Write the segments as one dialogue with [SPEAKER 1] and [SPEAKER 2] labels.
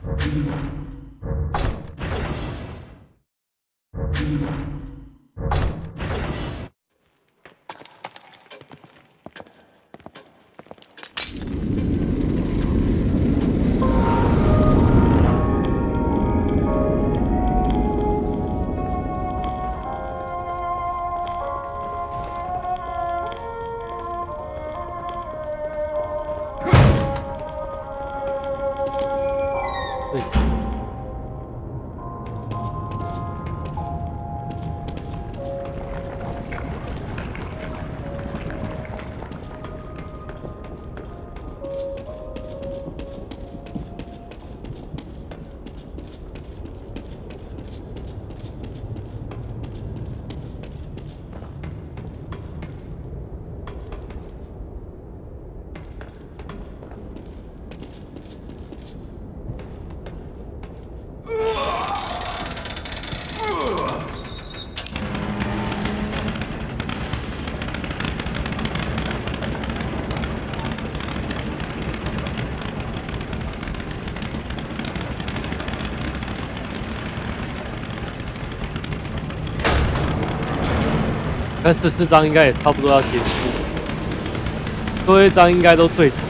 [SPEAKER 1] 但14章应该也差不多要结束，最后一章应该都对头。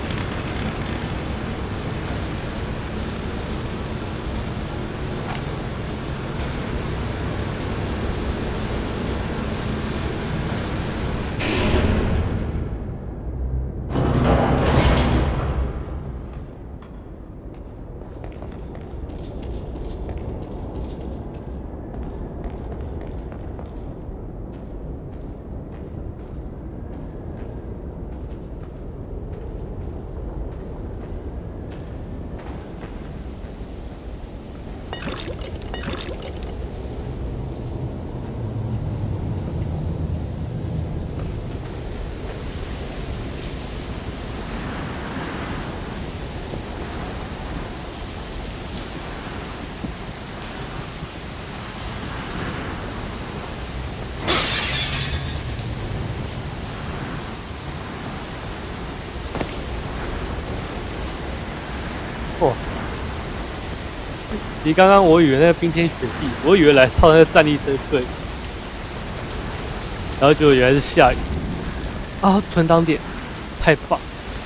[SPEAKER 1] 哦，其实刚刚我以为那个冰天雪地，我以为来到那个战力深邃，然后结果原来是下雨。啊，存档点，太棒！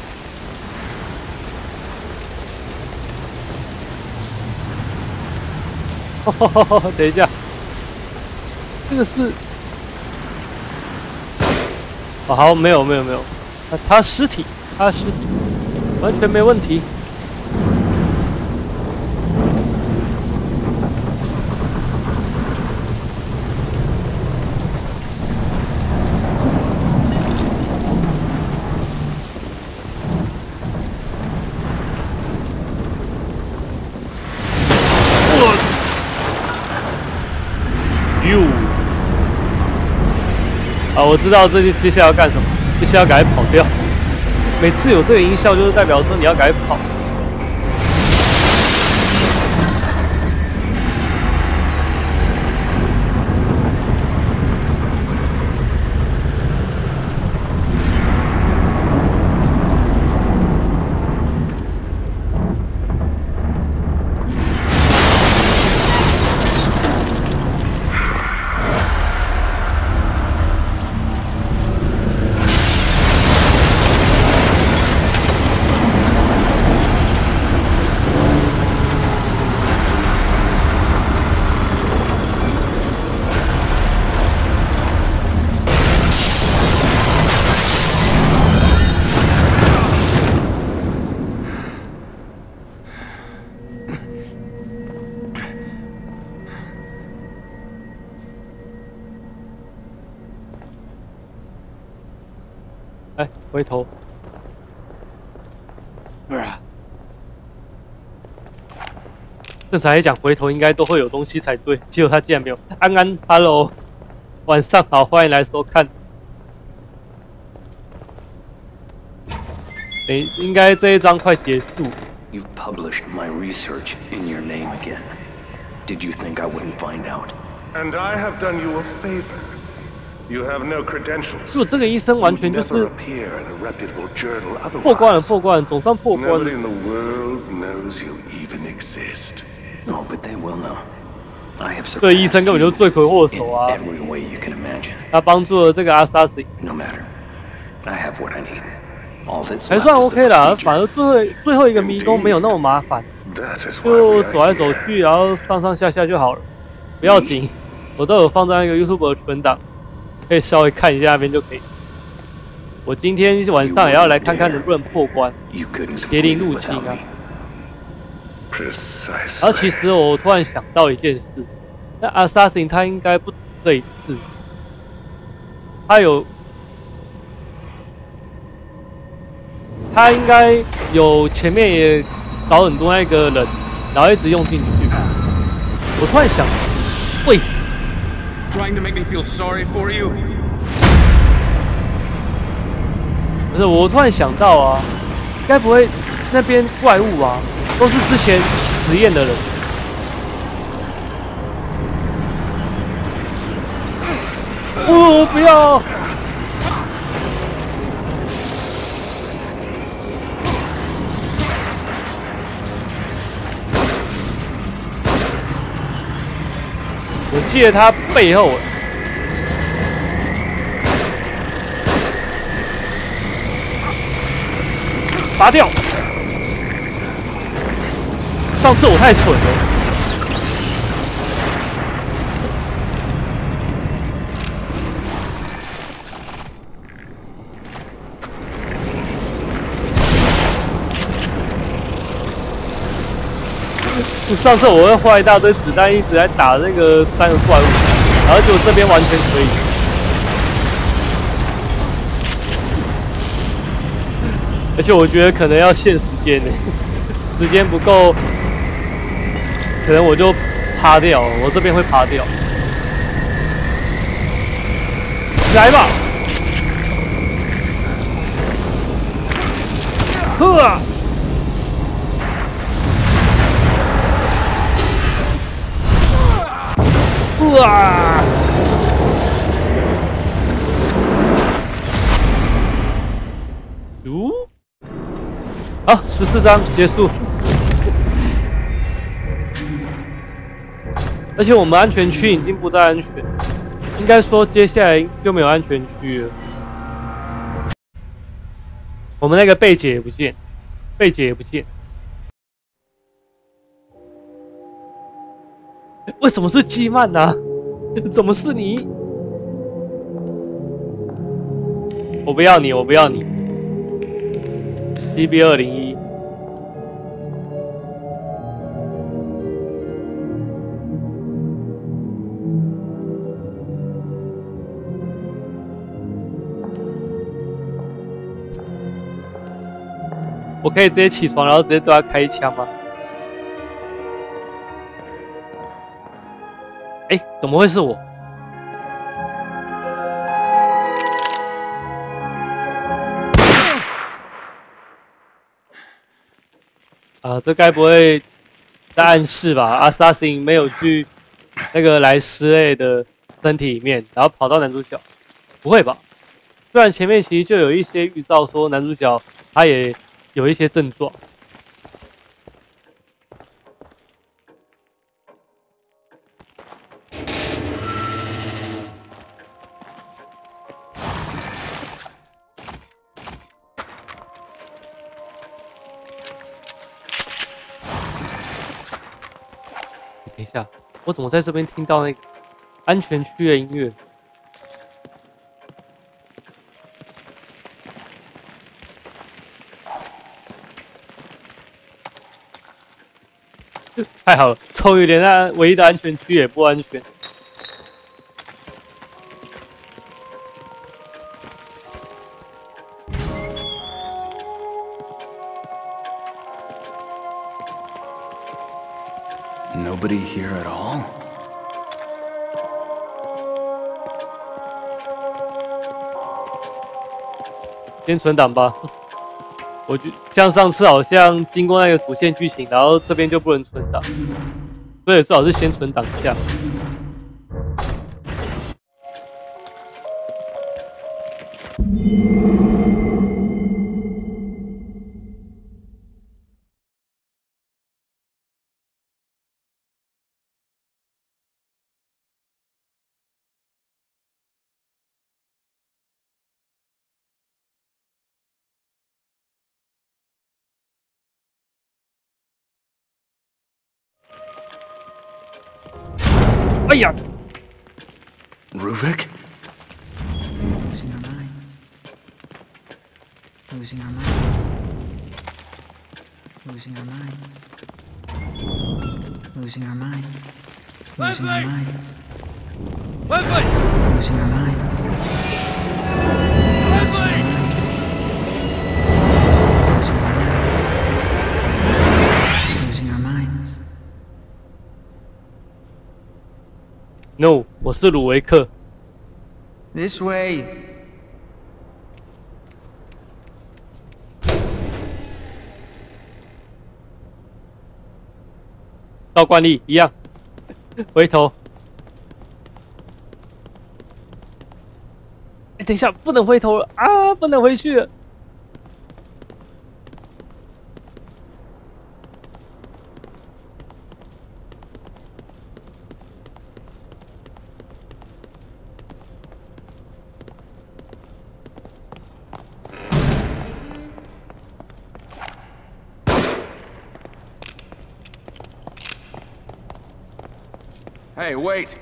[SPEAKER 1] 等一下，这个是……哦，好，没有，他尸体，完全没问题。啊，我知道接下来要干什么，接下来要赶快跑掉。每次有这个音效，就是代表说你要赶快跑。哎，回头，正常来讲，回头应该都会有东西才对，结果他竟然没有。安安 ，Hello， 晚上好，欢迎来收看。应该这一章快结束。
[SPEAKER 2] You've published my research in your name again. Did you think I wouldn't find out?
[SPEAKER 3] And I have done you a favor. You have no credentials.
[SPEAKER 1] 就这个医生完全就
[SPEAKER 3] Never
[SPEAKER 1] 是
[SPEAKER 3] appear in a reputable journal
[SPEAKER 1] 破关了，
[SPEAKER 3] otherwise.
[SPEAKER 1] 破关了，总算破关
[SPEAKER 3] Nobody
[SPEAKER 1] 了。
[SPEAKER 3] in the world knows you even exist.
[SPEAKER 2] No, but they will know. I have
[SPEAKER 1] 这医生
[SPEAKER 2] surpassed
[SPEAKER 1] 根本就是
[SPEAKER 2] you
[SPEAKER 1] 罪魁祸
[SPEAKER 2] in
[SPEAKER 1] 首啊！
[SPEAKER 2] every way you can imagine.
[SPEAKER 1] 他帮助了这个 Assassin，
[SPEAKER 2] No matter. I have what I need. All that's
[SPEAKER 1] 还
[SPEAKER 2] left
[SPEAKER 1] 算
[SPEAKER 2] is
[SPEAKER 1] OK
[SPEAKER 2] the
[SPEAKER 1] 啦。反
[SPEAKER 2] procedure.
[SPEAKER 1] 而最后一个迷宫没有那么麻烦，
[SPEAKER 3] That is why
[SPEAKER 1] 就
[SPEAKER 3] we
[SPEAKER 1] 走来
[SPEAKER 3] are
[SPEAKER 1] 走
[SPEAKER 3] here.
[SPEAKER 1] 去，然后上上下下就好了，不要紧。我都有放在那个 YouTube 的存档，可以稍微看一下那边就可以。我今天晚上也要来看看能不能破关。
[SPEAKER 2] You couldn't
[SPEAKER 1] 邪灵
[SPEAKER 2] complete it
[SPEAKER 1] 入侵
[SPEAKER 2] without
[SPEAKER 1] 啊！
[SPEAKER 2] me.
[SPEAKER 3] Precisely.
[SPEAKER 1] 然后其实我突然想到一件事，那 Assassin 他应该不止这一次，他应该有前面也搞很多那个人，然后一直用进去。我突然想，喂，
[SPEAKER 4] Trying to make me feel sorry for you?
[SPEAKER 1] 不是，我突然想到啊，该不会那边怪物啊，都是之前实验的人？哦，不要！我记得他背后。拔掉！上次我太蠢了。上次我会花一大堆子弹，一直在打那个3个怪物，然后就这边完全可以。而且我觉得可能要限时间呢，时间不够，可能我就趴掉了，我这边会趴掉。来吧！呵！哇！好，14章结束。而且我们安全区已经不再安全，应该说接下来就没有安全区了。我们那个贝姐也不见，贝姐也不见。为什么是基曼呢？怎么是你？我不要你，我不要你。CB201。我可以直接起床，然后直接对他开一枪吗？哎，怎么会是我？啊，这该不会在暗示吧？Assassin 没有去那个莱斯类的身体里面，然后跑到男主角，不会吧？虽然前面其实就有一些预兆说男主角他也有一些症状。等一下，我怎么在这边听到那个安全区的音乐？太好了，终于连那唯一的安全区也不安全。
[SPEAKER 2] Nobody here at all?
[SPEAKER 1] 先存档吧。我就像上次好像经过那个主线剧情，然后这边就不能存档，所以最好是先存档一下。 哎呀！
[SPEAKER 5] Ruvik?
[SPEAKER 6] Losing our minds. Losing our minds. Losing our minds. Losing our minds. Losing our minds.
[SPEAKER 4] Leslie!
[SPEAKER 6] Losing our minds.
[SPEAKER 4] Leslie!
[SPEAKER 6] Losing our minds.
[SPEAKER 1] No， 我是鲁维克。
[SPEAKER 6] This way.
[SPEAKER 1] 照惯例一样，回头。哎，等一下，不能回头了啊！不能回去了。
[SPEAKER 5] Hey, wait!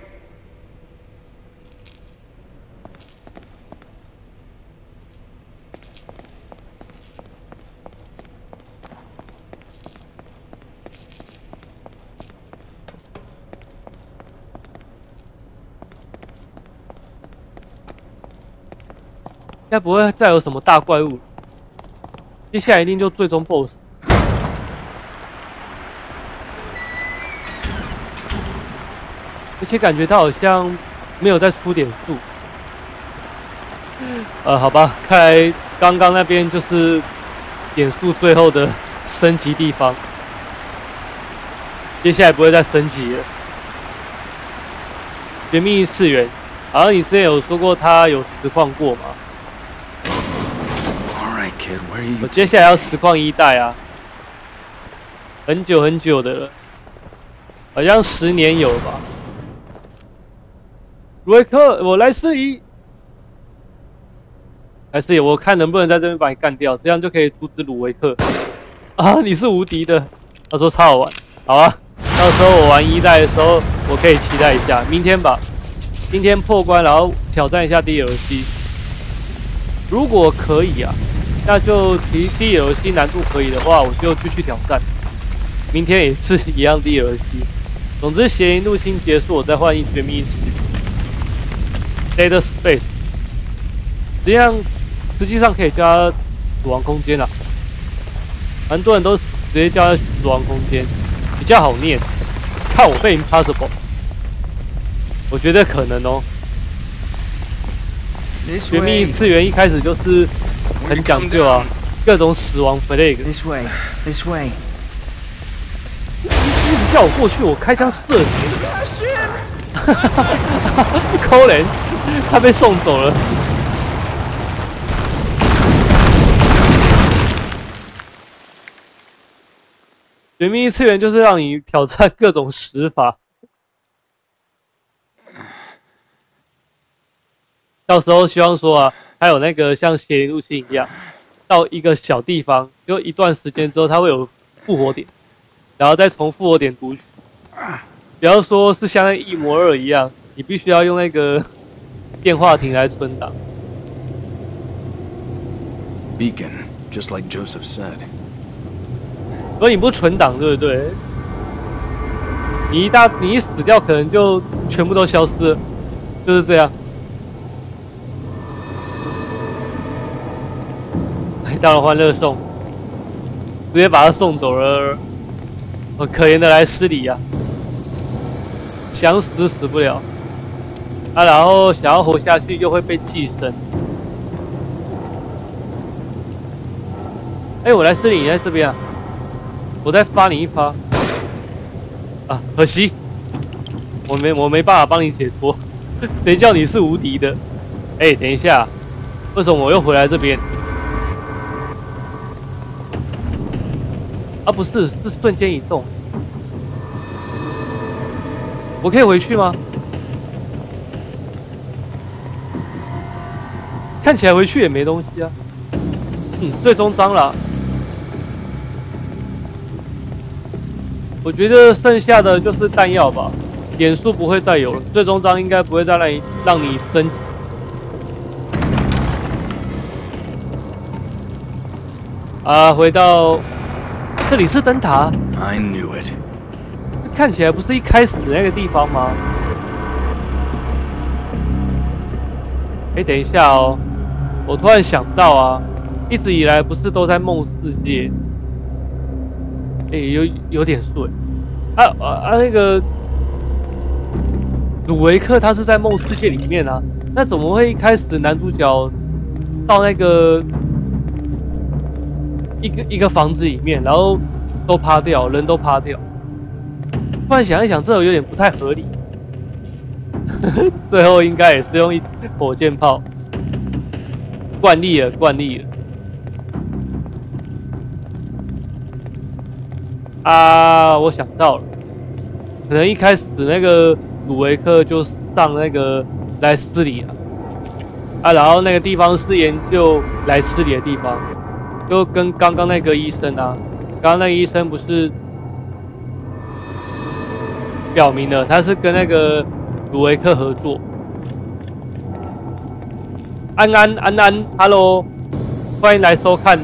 [SPEAKER 1] 应该不会再有什么大怪物，接下来一定就最终 BOSS。而且感觉他好像没有在出点数。好吧，看来刚刚那边就是点数最后的升级地方，接下来不会再升级了。绝密次元，好像你之前有说过他有实况过嘛？
[SPEAKER 5] Alright, kid, where are
[SPEAKER 1] 我
[SPEAKER 5] you?
[SPEAKER 1] 接下来要实况1代啊，很久很久的了，好像10年有了吧。鲁维克，我来试一，来试一，我看能不能在这边把你干掉，这样就可以阻止鲁维克。啊，你是无敌的，他说超好玩，好啊，到时候我玩1代的时候，我可以期待一下，明天吧，今天破关，然后挑战一下 DLC， 如果可以啊。 那就DLC 难度可以的话，我就继续挑战。明天也是一样 DLC。总之，邪灵入侵结束，我再换一绝密次元 Dead Space。实际上可以叫它死亡空间啊，蛮多人都直接叫它死亡空间，比较好念。看我被 Impossible， 我觉得可能哦。绝密次元一开始就是。 很讲究啊，各种死亡 flag。
[SPEAKER 6] This way. This way.
[SPEAKER 1] 一直叫我过去，我开枪射你。抠人，他被送走了。绝密次元就是让你挑战各种死法，到时候希望说啊。 还有那个像邪灵入侵一样，到一个小地方，就一段时间之后，它会有复活点，然后再从复活点读取。不要说是像那1模2一样，你必须要用那个电话亭来存档。
[SPEAKER 5] Beacon, just like Joseph said.
[SPEAKER 1] 所以你不存档，对不对？你一死掉，可能就全部都消失了，就是这样。 到了欢乐颂，直接把他送走了。我可怜的莱斯里呀，想死死不了啊，然后想要活下去又会被寄生。哎，我莱斯里你在这边啊，我再发你一发。啊，可惜，我没办法帮你解脱，谁叫你是无敌的？哎，等一下，为什么我又回来这边？ 啊，不是，是瞬间移动。我可以回去吗？看起来回去也没东西啊。最终章了。我觉得剩下的就是弹药吧。 点数不会再有了，最终章应该不会再让你升级。啊，回到这里是灯塔，
[SPEAKER 5] I knew it.
[SPEAKER 1] 看起来不是一开始那个地方吗？哎，等一下哦，我突然想到啊，一直以来不是都在梦世界？哎，有点顺。那个鲁维克他是在梦世界里面啊，那怎么会一开始男主角到那个一个房子里面，然后都趴掉，人都趴掉？突然想一想，这有点不太合理。最后应该也是用一火箭炮，惯例了。啊，我想到了，可能一开始那个鲁维克就上那个莱斯里啊，然后那个地方是研究莱斯里的地方，就跟刚刚那个医生啊，刚刚那个医生不是表明了他是跟那个鲁维克合作。安，Hello， 欢迎来收看。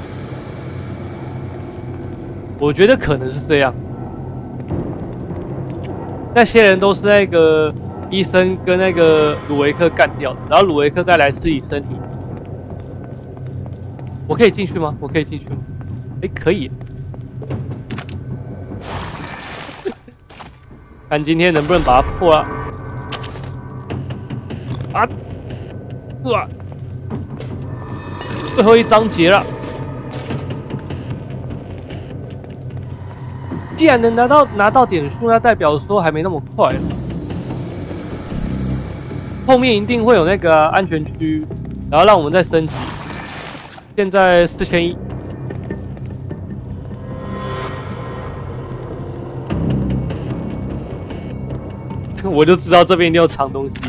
[SPEAKER 1] 我觉得可能是这样，那些人都是那个医生跟那个鲁维克干掉的，然后鲁维克再来自己身体。我可以进去吗？哎，可以。看今天能不能把它破了。最后一章节了。既然能拿到点数，那代表说还没那么快了。后面一定会有那个安全区，然后让我们再升级。现在4100。我就知道这边一定有藏东西，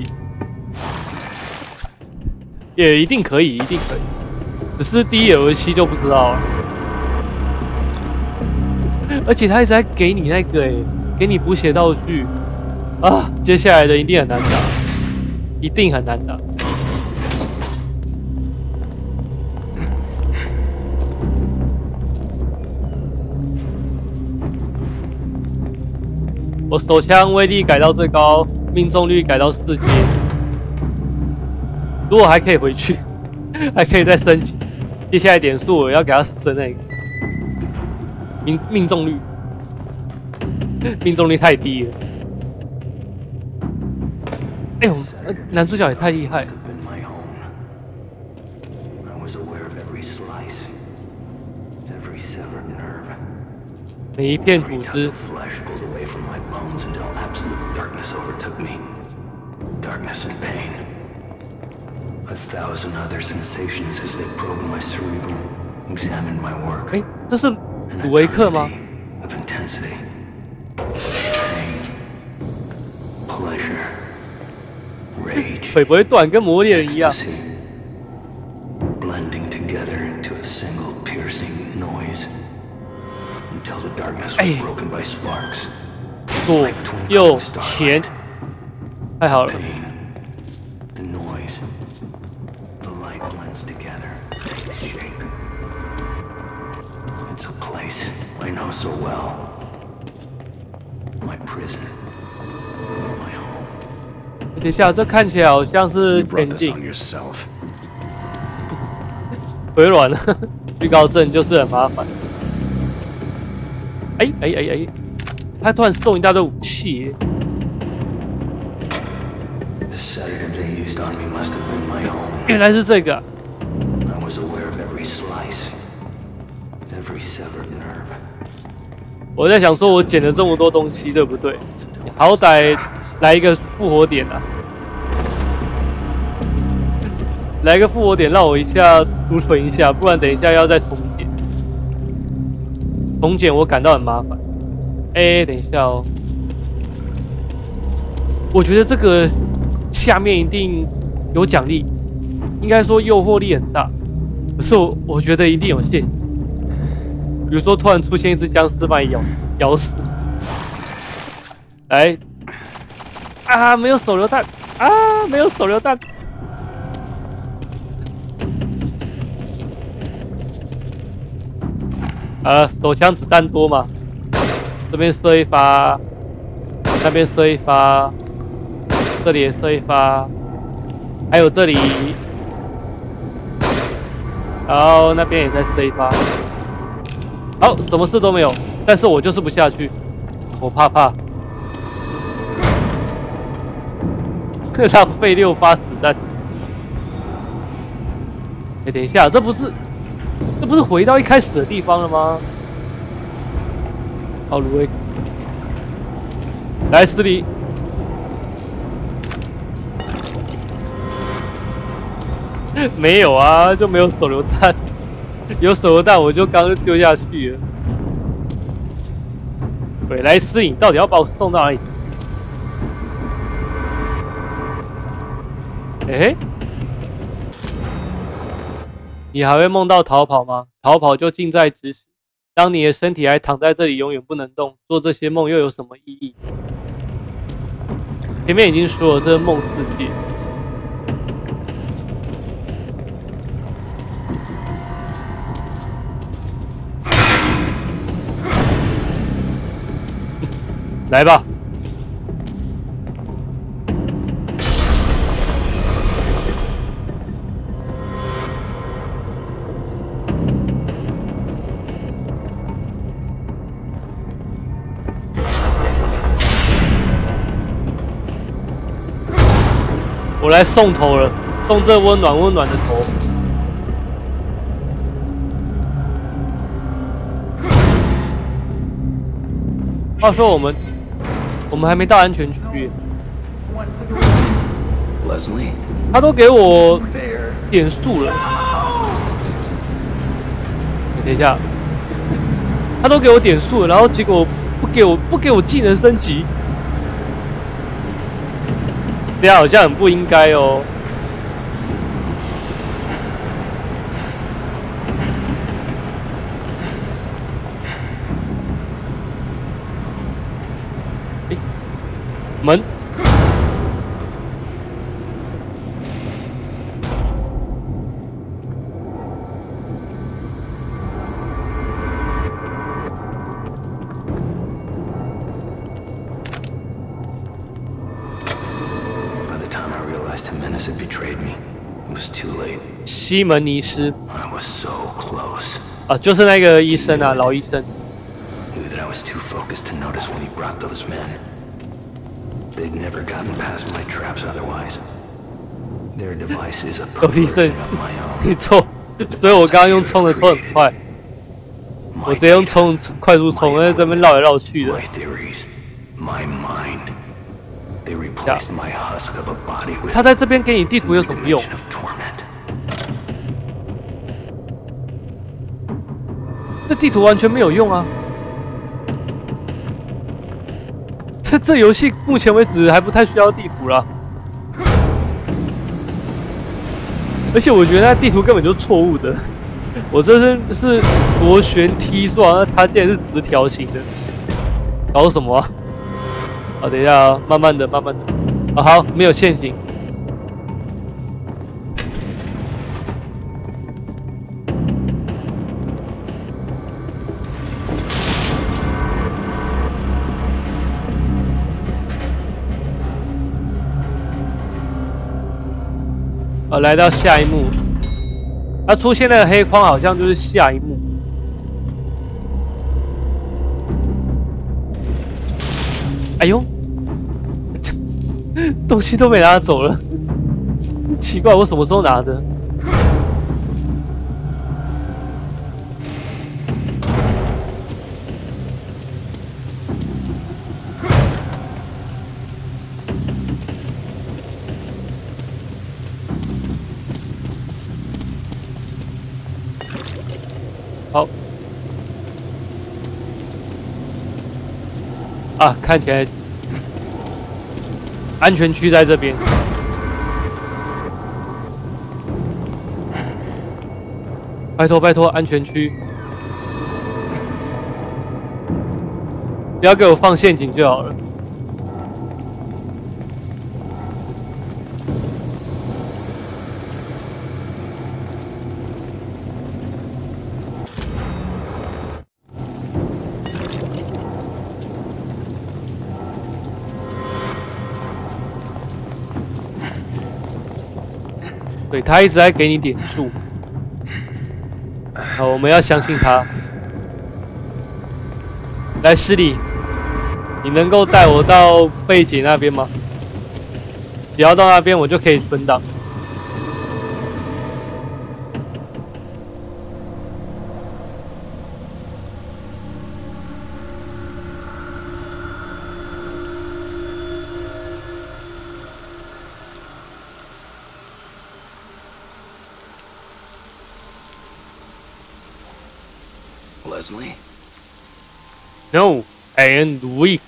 [SPEAKER 1] 也一定可以，只是DLC就不知道了。而且他一直在给你那个给你补血道具啊，接下来的一定很难打，一定很难打。我手枪威力改到最高，命中率改到4阶。如果还可以回去，还可以再升级。接下来点数我要给他升那个命中率，命中率太低了。哎呦，男主角也太厉害了。每一片组织。
[SPEAKER 2] Darkness and pain. 1,000 other sensations as they probed my cerebrum, examined my work.
[SPEAKER 1] 哎，这是鲁维克吗？
[SPEAKER 2] Of intensity, pain, pleasure, rage,
[SPEAKER 1] 腿不会断，跟魔猎人一样。
[SPEAKER 2] ecstasy, blending together into a single piercing noise until the darkness was broken by sparks.
[SPEAKER 1] 左右前，太好了。
[SPEAKER 2] The noise, the light blends together, take shape. It's a place I know so well. My prison, my home.
[SPEAKER 1] 等一下，这看起来好像是
[SPEAKER 5] You brought
[SPEAKER 1] 前
[SPEAKER 5] this
[SPEAKER 1] 进
[SPEAKER 5] on，yourself.
[SPEAKER 1] 腿软了。预告症就是很麻烦。哎，他突然送一大堆武器。
[SPEAKER 2] The sedative they used on me must have been my own.
[SPEAKER 1] 原来是这个。
[SPEAKER 2] I was aware of every slice, every severed nerve.
[SPEAKER 1] 我在想说，我捡了这么多东西，对不对？好歹来一个复活点啊！来个复活点，让我一下储存一下，不然等一下要再重捡。重捡我感到很麻烦。哎，等一下哦，我觉得这个下面一定有奖励，应该说诱惑力很大。可是我觉得一定有陷阱，比如说突然出现一只僵尸把你咬死。来， 啊，没有手榴弹啊，没有手榴弹。手枪子弹多嘛，这边射一发，那边射一发，这里也射一发，还有这里，然后那边也再射一发。好，什么事都没有，但是我就是不下去，我怕。浪费6发子弹。哎，等一下，这不是回到一开始的地方了吗？好，芦苇，来，斯里。没有啊，就没有手榴弹。有手榴弹我就刚丢下去了。对，来，斯里，到底要把我送到哪里？哎，你还会梦到逃跑吗？逃跑就近在咫尺。当你的身体还躺在这里，永远不能动，做这些梦又有什么意义？前面已经说了，这是梦世界。来吧。我来送头了，送这温暖的头。话说我们还没到安全区。
[SPEAKER 5] Leslie，
[SPEAKER 1] 他都给我点数了。等一下，他都给我点数了，然后结果不给我技能升级。这样好像很不应该哦。诶，门。西门尼斯
[SPEAKER 2] I was so close.
[SPEAKER 1] 啊，就是那个医生啊，老医生。
[SPEAKER 2] Knew that I was too focused to notice when he brought those men. They'd never gotten past my traps otherwise. Their device is a
[SPEAKER 1] 老医生
[SPEAKER 2] perversion of my own.
[SPEAKER 1] 没错，所以我刚刚用冲的冲很快，我直接用冲快速冲，在这边绕来绕去的。
[SPEAKER 2] My theories, my mind. They replaced my husk of a body with
[SPEAKER 1] 他在这边给你地图有什么用？
[SPEAKER 2] dimension of torment.
[SPEAKER 1] 这地图完全没有用啊！这游戏目前为止还不太需要地图啦。而且我觉得那地图根本就是错误的。我这是螺旋梯状，那它竟然是直条形的，搞什么啊？好，等一下啊，慢慢的。啊，好，没有陷阱。来到下一幕，它出现的黑框好像就是下一幕。哎呦，东西都被拿走了，奇怪，我什么时候拿的？好，啊，看起来安全区在这边。拜托，安全区，不要给我放陷阱就好了。 对，他一直在给你点数。好，我们要相信他。来，施礼，你能够带我到贝姐那边吗？只要到那边，我就可以存档。
[SPEAKER 5] Leslie?
[SPEAKER 1] No, and weak.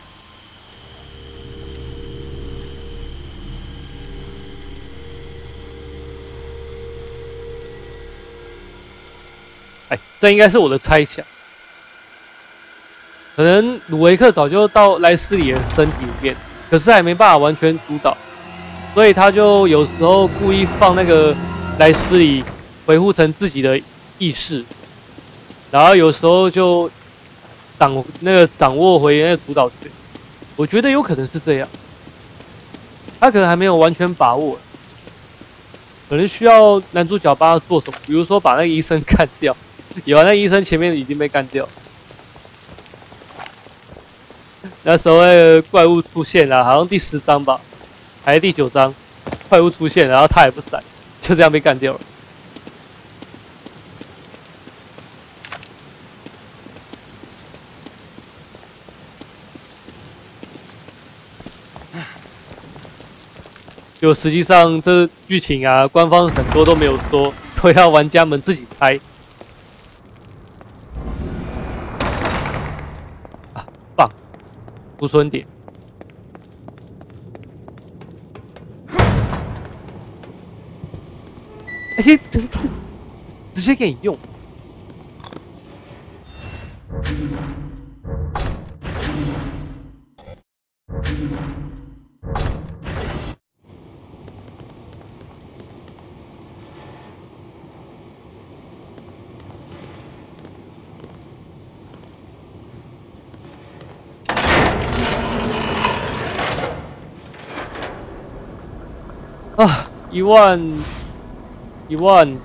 [SPEAKER 1] 哎，这应该是我的猜想。可能鲁维克早就到莱斯里的身体里面，可是还没办法完全主导，所以他就有时候故意放那个莱斯里维护成自己的意识，然后有时候就掌握回那个主导权。我觉得有可能是这样，他可能还没有完全把握，可能需要男主角帮他做什么，比如说把那个医生干掉。有啊，那医生前面已经被干掉。那时候那个怪物出现了，好像第10章吧，还是第9章，怪物出现，然后他也不闪，就这样被干掉了。就实际上这剧情啊，官方很多都没有说，都要玩家们自己猜。啊，棒！储存点。而且直接给你用。啊，1万。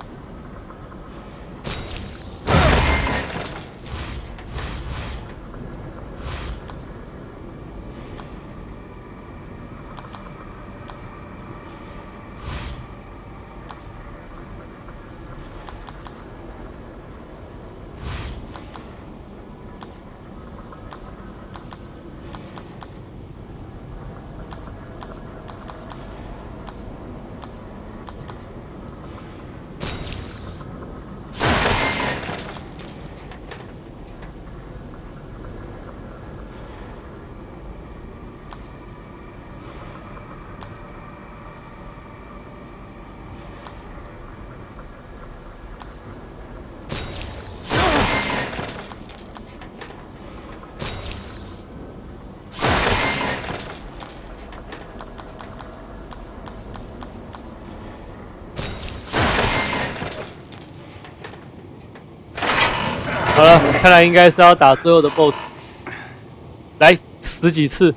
[SPEAKER 1] 好了，看来应该是要打最后的 BOSS， 来10几次。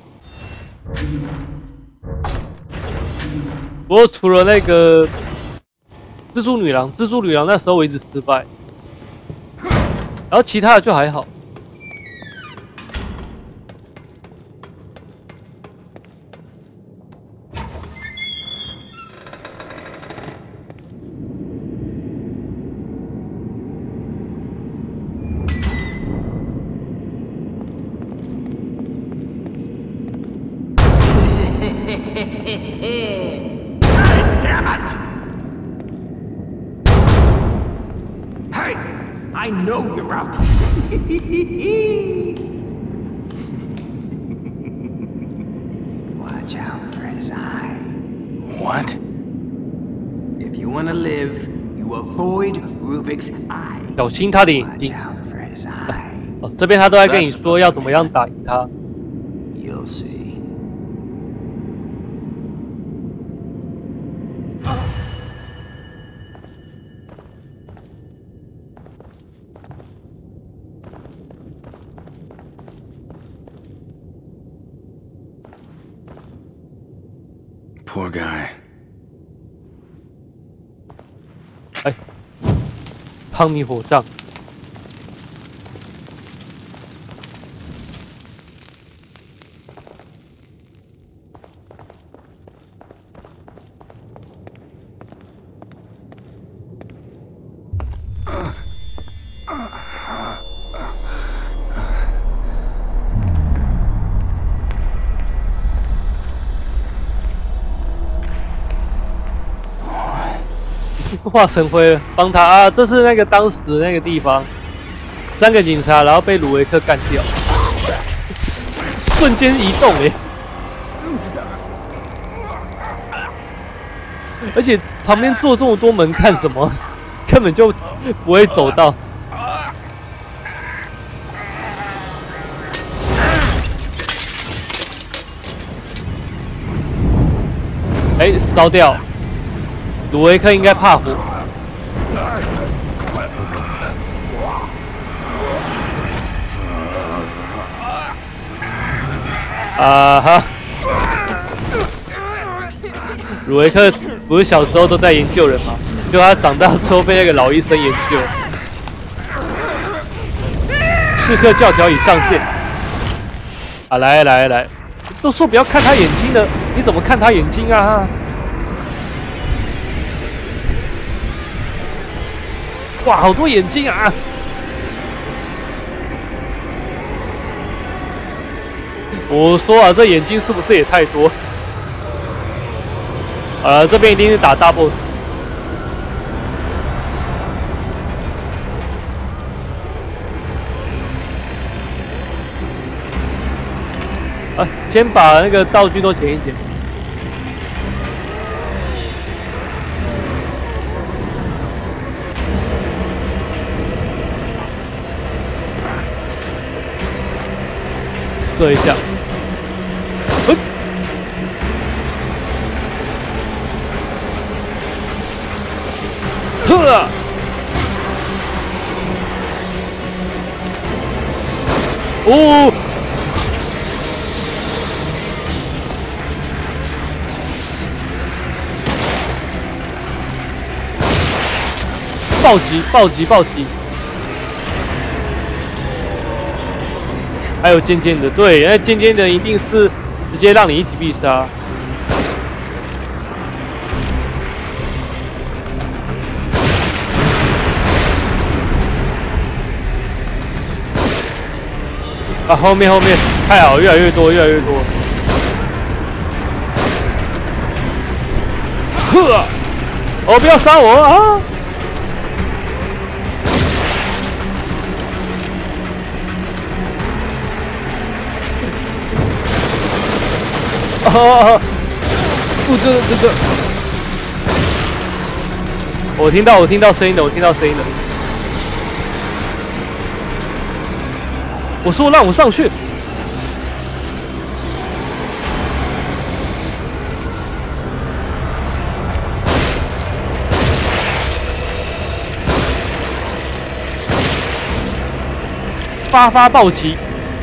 [SPEAKER 1] 不过除了那个蜘蛛女郎那时候我一直失败，然后其他的就还好。
[SPEAKER 2] Damn it! Hey! I know you're out. Watch out for his eye.
[SPEAKER 5] What?
[SPEAKER 2] If you want to live, you avoid Rubik's eye.
[SPEAKER 1] 小心他的眼
[SPEAKER 2] Watch
[SPEAKER 1] 睛。
[SPEAKER 2] out for his eye.
[SPEAKER 1] 哦，这边他都在跟你说要怎么样打赢他。
[SPEAKER 2] You'll see.
[SPEAKER 5] Poor guy.
[SPEAKER 1] 康米火杖。化成灰了，帮他啊！这是那个当时那个地方，3个警察，然后被鲁维克干掉，瞬间移动哎！而且旁边做这么多门干什么？根本就不会走到。哎，烧掉！鲁维克应该怕火。啊哈！鲁维克不是小时候都在研究人吗？就他长大之后被那个老医生研究。刺客教条已上线。啊，来，都说不要看他眼睛的，你怎么看他眼睛啊？哇，好多眼睛啊！我说啊，这眼睛是不是也太多？这边一定是打大 boss。先把那个道具都捡一捡。射一下，呵，哦，暴击！还有尖尖的，对，那尖尖的一定是直接让你一击必杀。啊，后面太好，越来越多。呵，哦，不要杀我啊！这个，我听到声音的，我说让我上去。发暴击。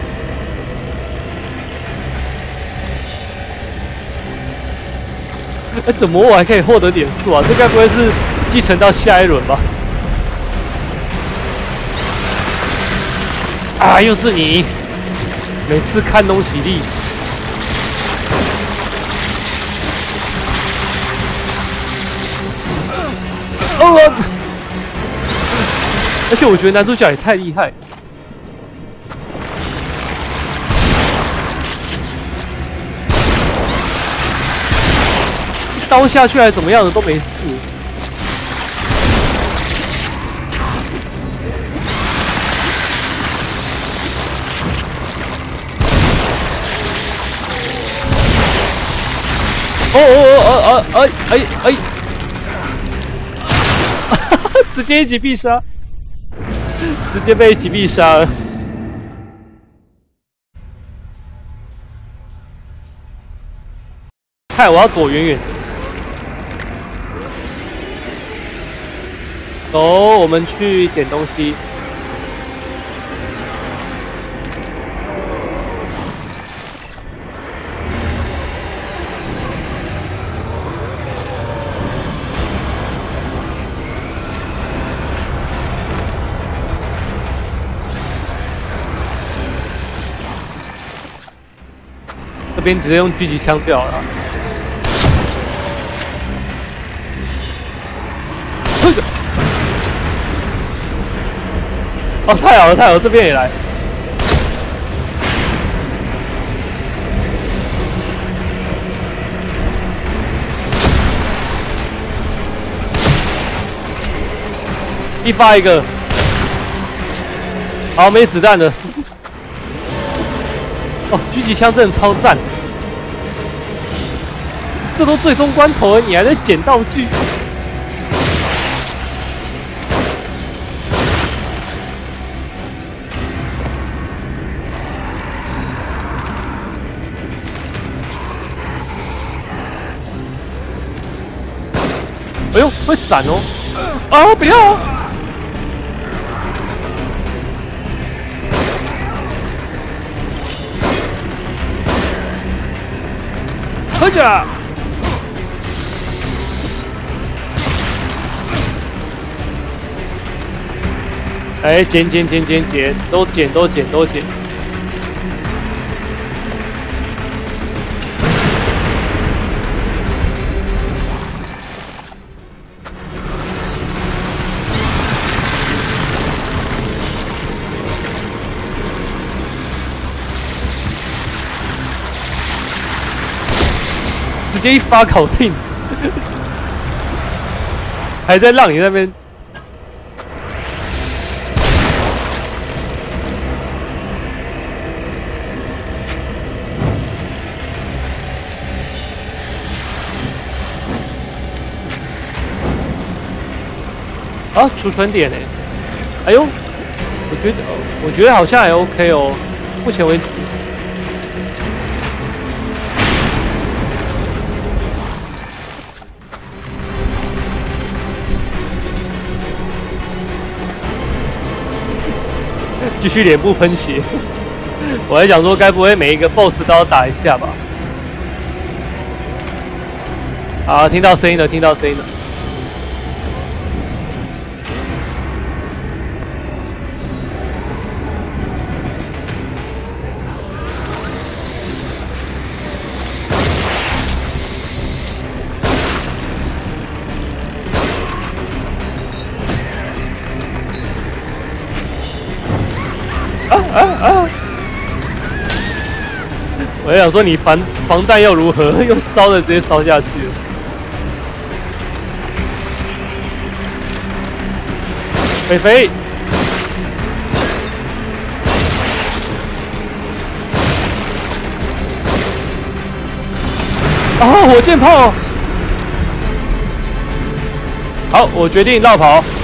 [SPEAKER 1] 怎么我还可以获得点数啊？这该不会是继承到下一轮吧？啊，又是你！每次看东西力。哦！而且我觉得男主角也太厉害。刀下去还怎么样的都没事。哎！直接一击必杀，直接被一击必杀了。看，我要躲远远的。走，我们去捡东西。 这边直接用狙击枪就好了。哦，太好了，太好了，这边也来。一发一个，好，没子弹了。哦，狙击枪真的超赞，这都最终关头了，你还在捡道具。哎呦，会闪哦！啊，不要！喝着。哎，捡，都捡。直接一发搞定，还在让你那边。啊，储存点哎，哎呦，我觉得好像还 OK 哦，目前为止。继续脸部喷血，我还想说，该不会每一个 BOSS 都要打一下吧？好，听到声音了。我还想说你防弹又如何？又烧的直接烧下去了。肥，啊，火箭炮！好，我决定绕跑。